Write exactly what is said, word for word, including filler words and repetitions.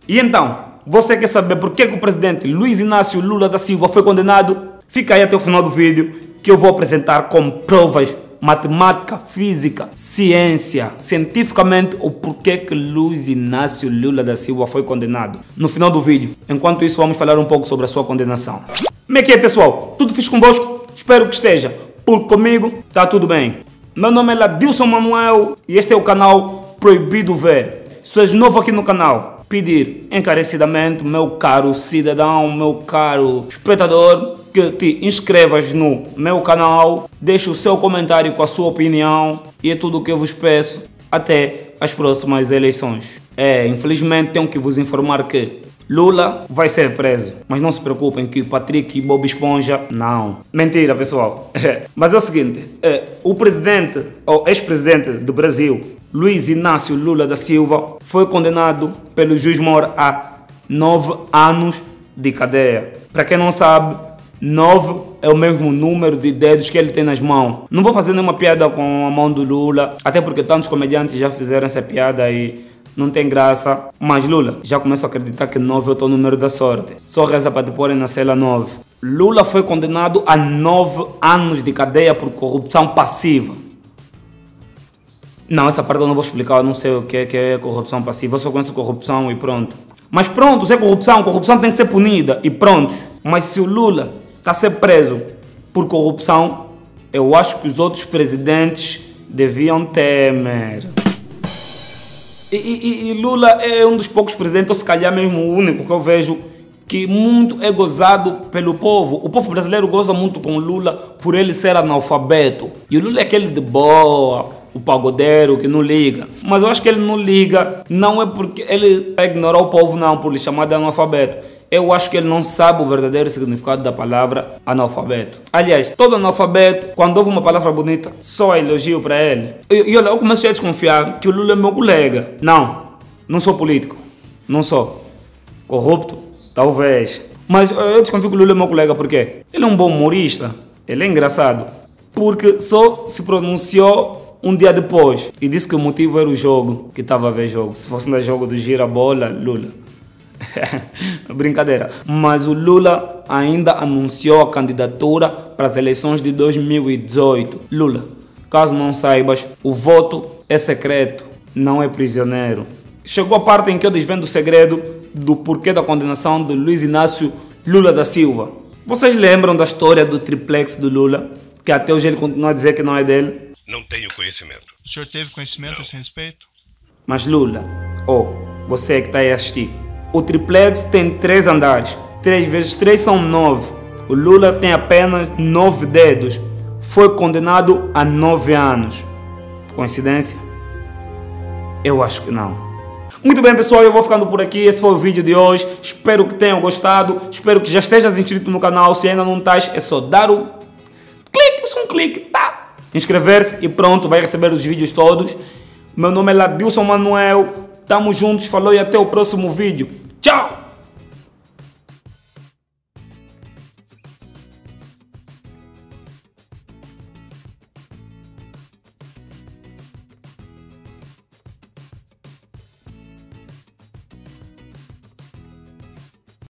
E então, você quer saber por que, que o presidente Luiz Inácio Lula da Silva foi condenado? Fica aí até o final do vídeo que eu vou apresentar com provas, matemática, física, ciência, cientificamente o porquê que Luiz Inácio Lula da Silva foi condenado. No final do vídeo. Enquanto isso, vamos falar um pouco sobre a sua condenação. Como é que é, pessoal? Tudo fixe convosco? Espero que esteja. Porque comigo está tudo bem. Meu nome é Ladilson Manuel e este é o canal Proibido Ver. Se tu és novo aqui no canal, pedir encarecidamente, meu caro cidadão, meu caro espectador, que te inscrevas no meu canal, deixe o seu comentário com a sua opinião e é tudo o que eu vos peço até as próximas eleições. É, infelizmente tenho que vos informar que Lula vai ser preso, mas não se preocupem que Patrick e Bob Esponja, não. Mentira, pessoal. Mas é o seguinte, é, o presidente, ou ex-presidente do Brasil, Luiz Inácio Lula da Silva, foi condenado pelo juiz Moura a nove anos de cadeia. Para quem não sabe, nove é o mesmo número de dedos que ele tem nas mãos. Não vou fazer nenhuma piada com a mão do Lula, até porque tantos comediantes já fizeram essa piada e não tem graça. Mas Lula, já começo a acreditar que nove é o teu número da sorte. Só reza para te porem na cela nove. Lula foi condenado a nove anos de cadeia por corrupção passiva. Não, essa parte eu não vou explicar, eu não sei o que é, que é corrupção passiva, eu só conheço corrupção e pronto. Mas pronto, se é corrupção, corrupção tem que ser punida e pronto. Mas se o Lula está a ser preso por corrupção, eu acho que os outros presidentes deviam temer. E, e, e Lula é um dos poucos presidentes, ou se calhar mesmo o único que eu vejo, que muito é gozado pelo povo. O povo brasileiro goza muito com Lula por ele ser analfabeto. E o Lula é aquele de boa, o pagodeiro que não liga. Mas eu acho que ele não liga, não é porque ele ignorar o povo, não, por lhe chamar de analfabeto. Eu acho que ele não sabe o verdadeiro significado da palavra analfabeto. Aliás, todo analfabeto, quando ouve uma palavra bonita, só elogio para ele. E, e olha, eu comecei a desconfiar que o Lula é meu colega. Não, não sou político. Não sou. Corrupto? Talvez. Mas eu desconfio que o Lula é meu colega porque ele é um bom humorista. Ele é engraçado. Porque só se pronunciou um dia depois e disse que o motivo era o jogo, que estava a ver jogo. Se fosse no jogo do gira-bola, Lula. Brincadeira. Mas o Lula ainda anunciou a candidatura para as eleições de dois mil e dezoito. Lula, caso não saibas, o voto é secreto, não é prisioneiro. Chegou a parte em que eu desvendo o segredo do porquê da condenação de Luiz Inácio Lula da Silva. Vocês lembram da história do triplex do Lula? Que até hoje ele continua a dizer que não é dele? Não tenho conhecimento. O senhor teve conhecimento Não. a esse respeito? Mas Lula, oh, você que está aí a assistir, o triplex tem três andares. Três vezes três são nove. O Lula tem apenas nove dedos. Foi condenado a nove anos. Coincidência? Eu acho que não. Muito bem, pessoal, eu vou ficando por aqui. Esse foi o vídeo de hoje. Espero que tenham gostado. Espero que já estejas inscrito no canal. Se ainda não estás, é só dar o clique, só um clique, tá? Inscrever-se e pronto, vai receber os vídeos todos. Meu nome é Ladilson Manuel. Tamo juntos, falou e até o próximo vídeo.